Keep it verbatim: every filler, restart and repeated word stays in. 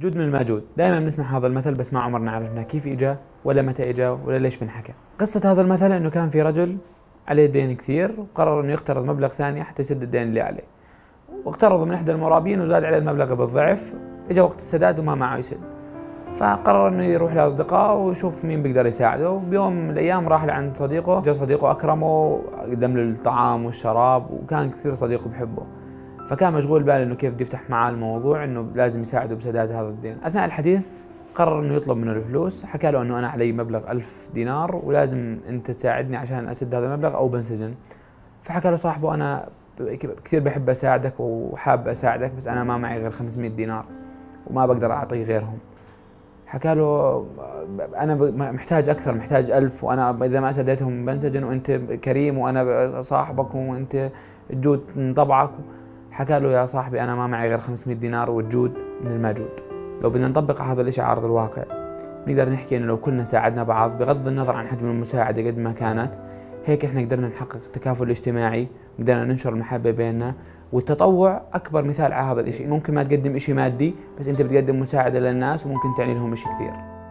جود من الماجود. دائما بنسمع هذا المثل بس ما عمرنا عرفنا كيف اجى ولا متى اجى ولا ليش بنحكى. قصة هذا المثل انه كان في رجل عليه دين كثير وقرر انه يقترض مبلغ ثاني حتى يسد الدين اللي عليه. واقترض من احدى المرابين وزاد عليه المبلغ بالضعف، اجى وقت السداد وما معه يسد. فقرر انه يروح لاصدقائه ويشوف مين بيقدر يساعده. وبيوم من الايام راح لعند صديقه، جاء صديقه اكرمه، قدم له الطعام والشراب وكان كثير صديقه بحبه. فكان مشغول باله انه كيف بده يفتح معاه الموضوع انه لازم يساعده بسداد هذا الدين. اثناء الحديث قرر انه يطلب منه الفلوس، حكى له انه انا علي مبلغ ألف دينار ولازم انت تساعدني عشان اسد هذا المبلغ او بنسجن. فحكى له صاحبه انا كثير بحب اساعدك وحاب اساعدك بس انا ما معي غير خمسمئة دينار وما بقدر اعطيه غيرهم. حكى له انا محتاج اكثر، محتاج ألف وانا اذا ما سديتهم بنسجن وانت كريم وانا صاحبك وانت الجود من طبعك. حكى له يا صاحبي انا ما معي غير خمسمئة دينار والجود من الماجود. لو بدنا نطبق هذا الشيء على ارض الواقع نقدر نحكي انه لو كلنا ساعدنا بعض بغض النظر عن حجم المساعده قد ما كانت، هيك احنا قدرنا نحقق التكافل الاجتماعي، قدرنا ننشر المحبه بيننا. والتطوع اكبر مثال على هذا الشيء. ممكن ما تقدم شيء مادي بس انت بتقدم مساعده للناس وممكن تعني لهم شيء كثير.